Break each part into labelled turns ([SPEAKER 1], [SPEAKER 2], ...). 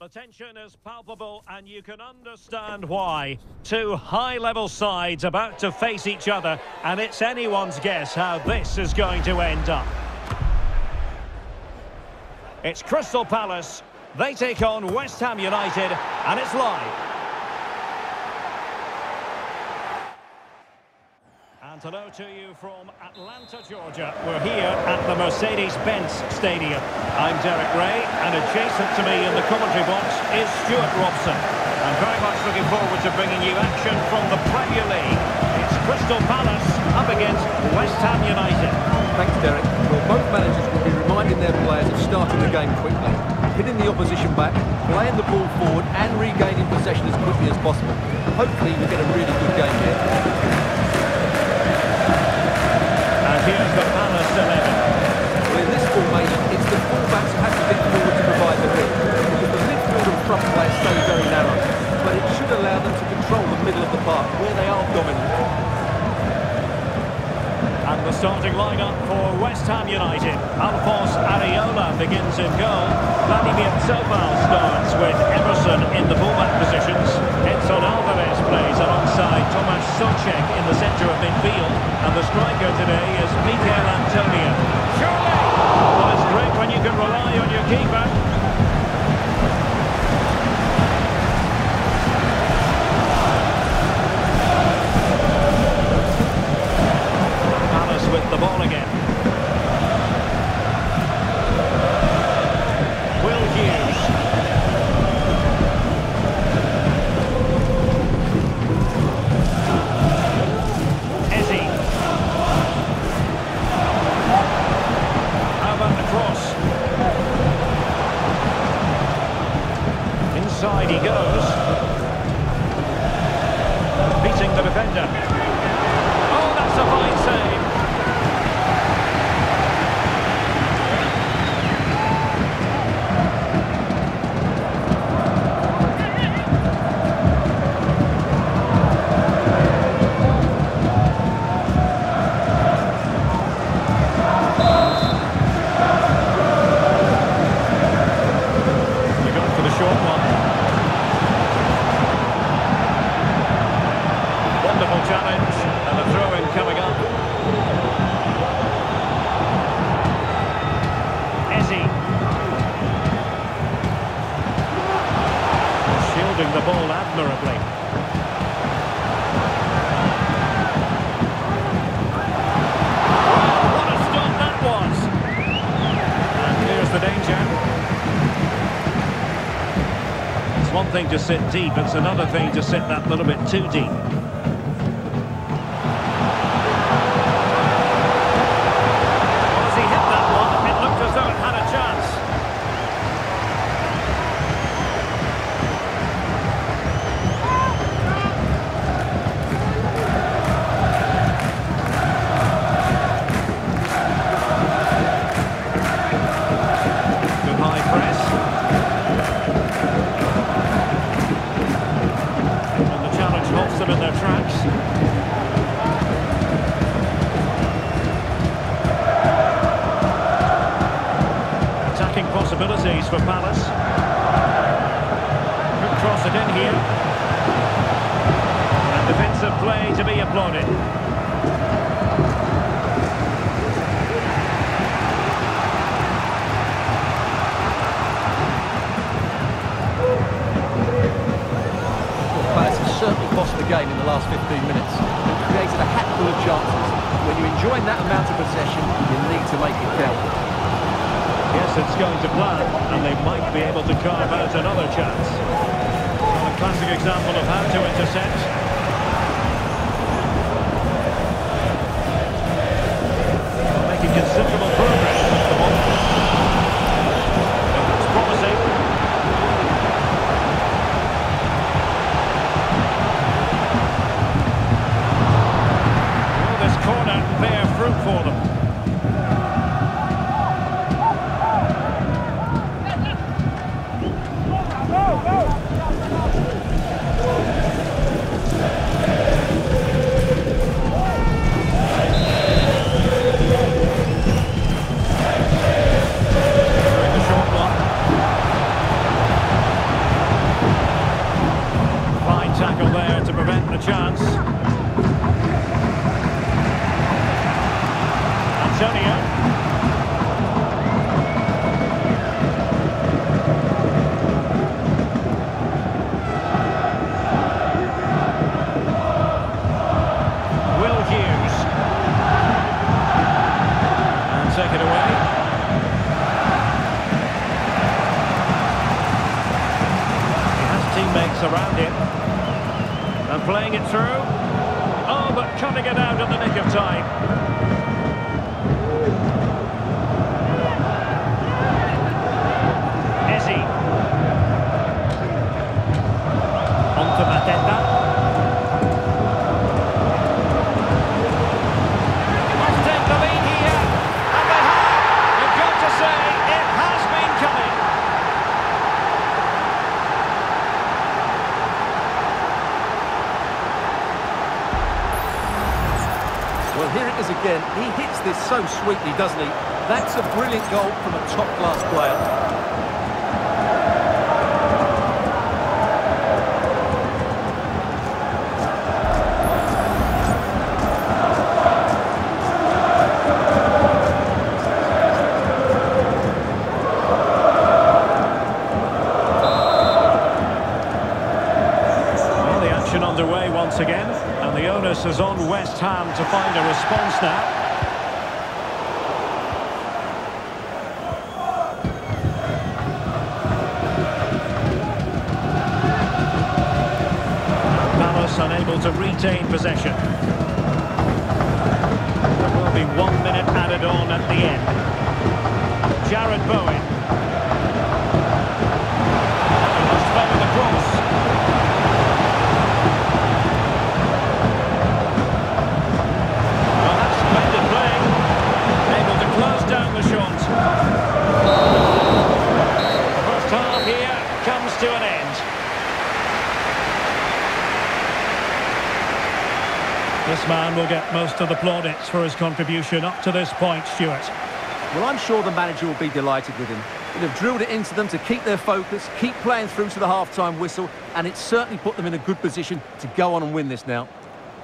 [SPEAKER 1] The tension is palpable and you can understand why. Two high-level sides about to face each other, and it's anyone's guess how this is going to end up. It's Crystal Palace. They take on West Ham United, and it's live. And hello to you from Atlanta, Georgia. We're here at the Mercedes-Benz Stadium. I'm Derek Ray, and adjacent to me in the commentary box is Stuart Robson. I'm very much looking forward to bringing you action from the Premier League. It's Crystal Palace up against West Ham United.
[SPEAKER 2] Thanks, Derek. Well, both managers will be reminding their players of starting the game quickly, hitting the opposition back, playing the ball forward and regaining possession as quickly as possible. Hopefully we get a really good game here.
[SPEAKER 1] Here's the Palace 11.
[SPEAKER 2] Well, in this formation, it's the fullbacks who have to get forward to provide the hit, because the midfield and front players stay very narrow, but it should allow them to control the middle of the park, where they are dominant.
[SPEAKER 1] And the starting lineup for West Ham United. Alphonse Areola begins in goal. Vladimir Zobal starts with Emerson in the fullback positions. Edson Alvarez plays alongside Tomas Soucek in the centre of midfield. And the striker today is Mikel Antonio. Surely! Well, it's great when you can rely on your keeper. Palace with the ball again. Will Hughes. Eze. How about the cross? Inside he goes. Beating the defender. Oh, that's a fine save. Challenge and a throw-in coming up. Eze. Shielding the ball admirably. Well, what a stop that was. And here's the danger. It's one thing to sit deep, it's another thing to sit that little bit too deep. In their tracks. Attacking possibilities for Palace. Could cross it in here. And defensive play to be applauded.
[SPEAKER 2] Certainly cost the game in the last 15 minutes. It created a hatful of chances. When you're enjoying that amount of possession, you need to make it count.
[SPEAKER 1] Yes, it's going to plan, and they might be able to carve out another chance. A classic example of how to intercept. Making considerable progress at the moment. It's promising. Corner bear fruit for them. given a chance. Antonio. Take it away. He has teammates around him. And playing it through. Oh, but cutting it out at the nick of time. Ezi. On to Mateta.
[SPEAKER 2] Well, here it is again. He hits this so sweetly, doesn't he? That's a brilliant goal from a top-class player.
[SPEAKER 1] Underway once again, and the onus is on West Ham to find a response now. Palace unable to retain possession. There will be 1 minute added on at the end. Jared Bowen. He must favor the cross. Down the shot. The first half here comes to an end. This man will get most of the plaudits for his contribution up to this point, Stuart.
[SPEAKER 2] Well, I'm sure the manager will be delighted with him. He'll have drilled it into them to keep their focus, keep playing through to the half-time whistle, and it's certainly put them in a good position to go on and win this now.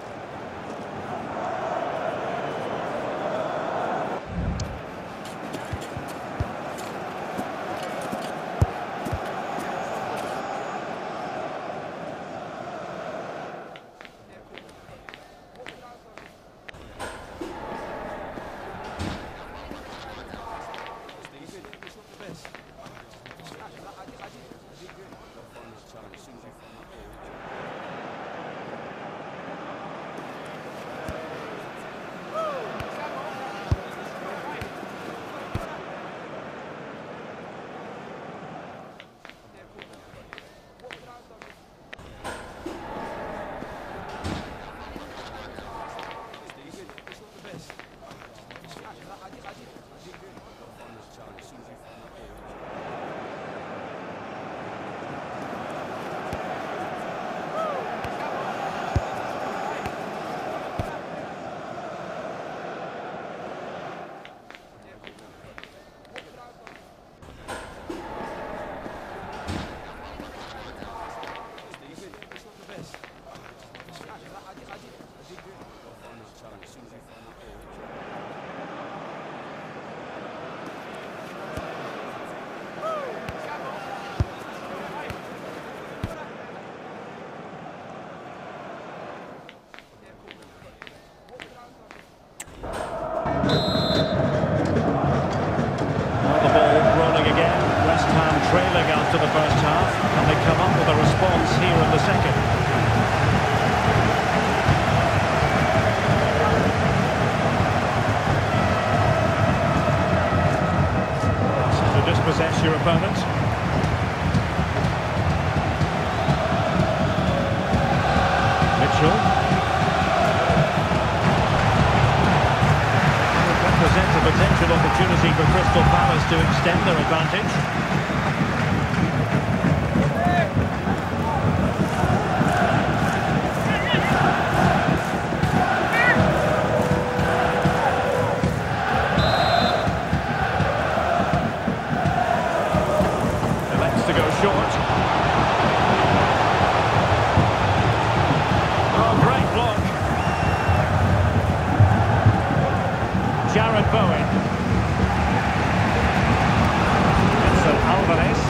[SPEAKER 1] trailing after the first half, and they come up with a response here in the second. To dispossess your opponent. Mitchell. It represents a potential opportunity for Crystal Palace to extend their advantage. Bowen. Edson Alvarez.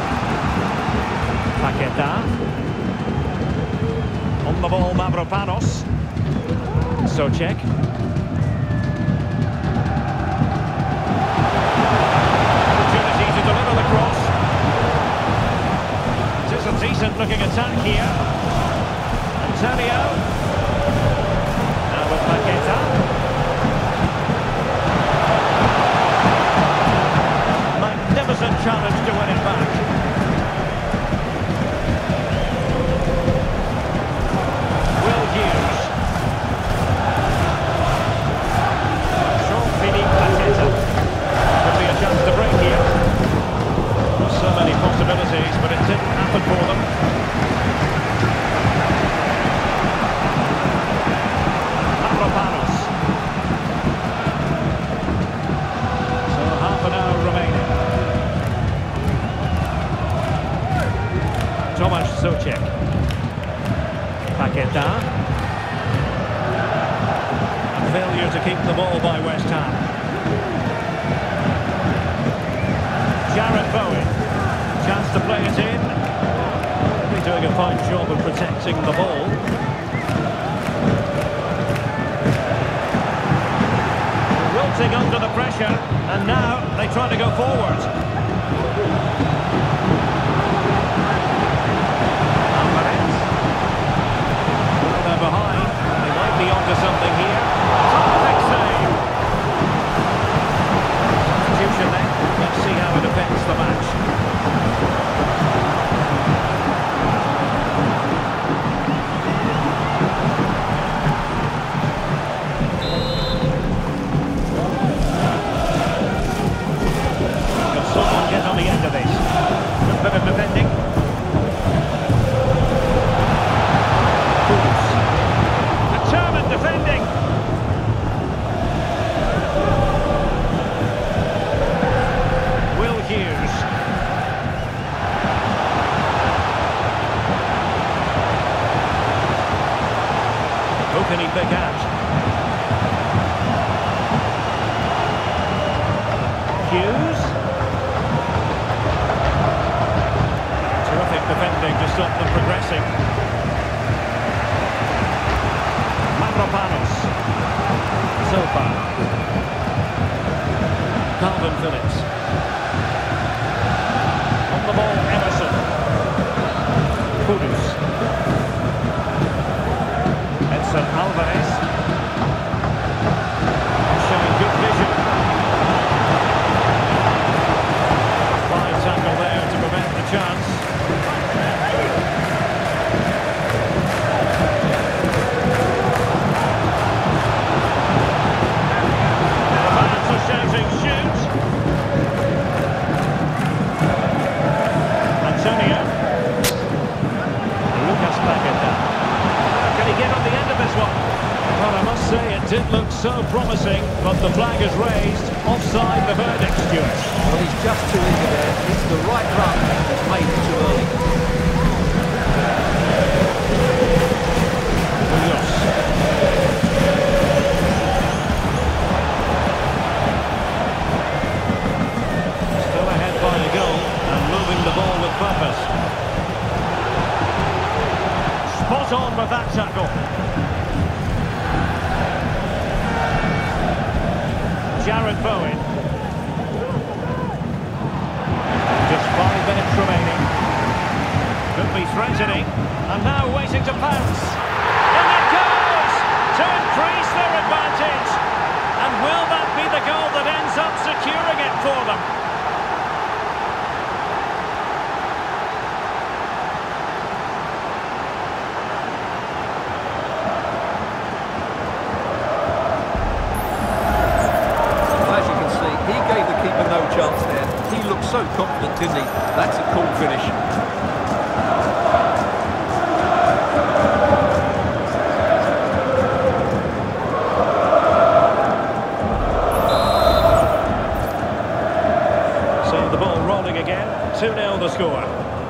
[SPEAKER 1] Paqueta. On the ball, Mavropanos. Souček. Opportunity to deliver the cross. It is a decent looking attack here. Antonio. Now with Paqueta. Magnificent challenge to win it back. Will Hughes. Jean-Philippe Paqueta. Could be a chance to break here. There's so many possibilities, but it didn't happen for them. Mavropanos. So half an hour remaining. Tomasz Souček. Paqueta. A failure to keep the ball by West Ham. Jarrod Bowen. Chance to play it in. He's doing a fine job of protecting the ball. Wilting under the pressure, and now they try to go forward. Alvarez. Well, they're behind. They might be onto something here. Terrific save. Substitution then. Let's see how it affects the match. Can someone get on the end of this? Good bit of defending. Kudus. Determined defending. Will Hughes. Who can he pick out? Hughes. Terrific defending to stop them progressing. Mavropanos. Silva. Calvin Phillips. On the ball, Emerson. Kudus. Edson Alvarez. Showing good vision. Fine tackle there to prevent the chance. The fans are shouting, shoot! Antonio. Lucas Paqueta. Can he get on the end of this one? Well, I must say it did look so promising, but the flag is raised. Offside the verdict, Stuart.
[SPEAKER 2] Well, he's just too eager there. It's the right run. He's made it too early.
[SPEAKER 1] Munoz. Still ahead by a goal and moving the ball with purpose. Spot on with that tackle. Jarrod Bowen. Just 5 minutes remaining. Could be threatening. And now waiting to pounce. And it goes! To increase their advantage. And will that be the goal that ends up securing it for them?
[SPEAKER 2] As you can see, he gave the keeper no chance there. He looked so confident, didn't he? That's a cool finish.
[SPEAKER 1] So the ball rolling again. 2-0 the score.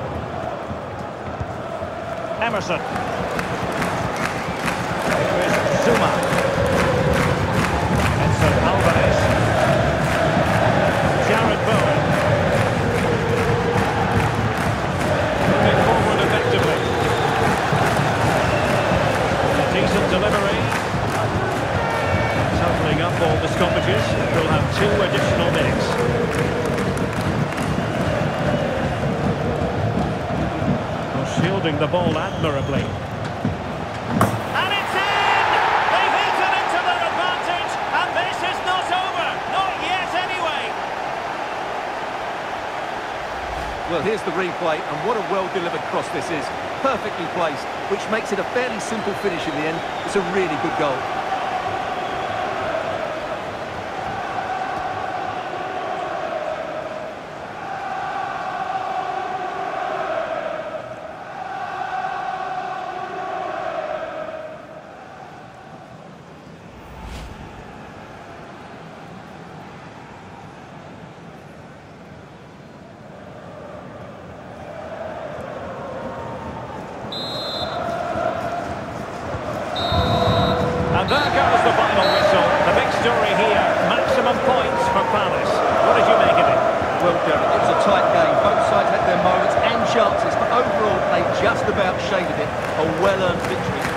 [SPEAKER 1] Emerson. Here's Zuma. Edson Alvarez. holding the ball admirably. And it's in! They've eaten into their advantage, and this is not over. Not yet, anyway.
[SPEAKER 2] Well, here's the replay, and what a well-delivered cross this is. Perfectly placed, which makes it a fairly simple finish in the end. It's a really good goal.
[SPEAKER 1] And there goes the final whistle. The big story here, maximum points for Palace. What did you make of it?
[SPEAKER 2] Well, Derek, it was a tight game. Both sides had their moments and chances, but overall, they just about shaded it. A well-earned victory.